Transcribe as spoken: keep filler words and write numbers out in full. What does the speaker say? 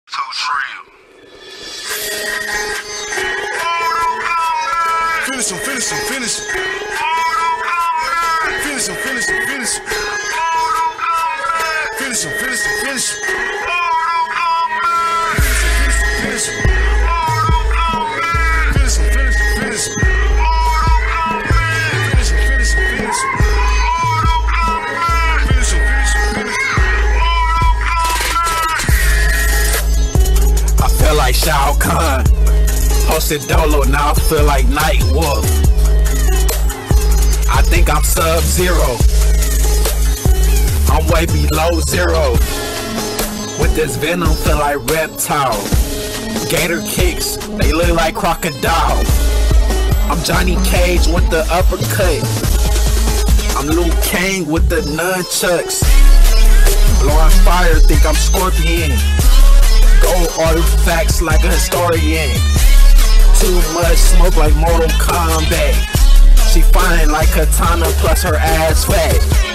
to Trill. Finish him, finish him, finish him. Finish him, finish him, finish him. Finish him, finish him, finish him. Finish him, finish him, finish him. Finish him, finish him, finish him. Finish him, finish him, finish him. Finish him, finish him, finish him. I feel like Shao Kahn. Hosted Dolo, now I feel like Night Wolf. I think I'm Sub-Zero. I'm way below zero. With this venom, feel like reptile. Gator kicks, they look like crocodile. I'm Johnny Cage with the uppercut. I'm Liu Kang with the nunchucks. Blowing fire, think I'm Scorpion. Gold artifacts like a historian. Too much smoke like Mortal Kombat. She fine like Katana plus her ass fat.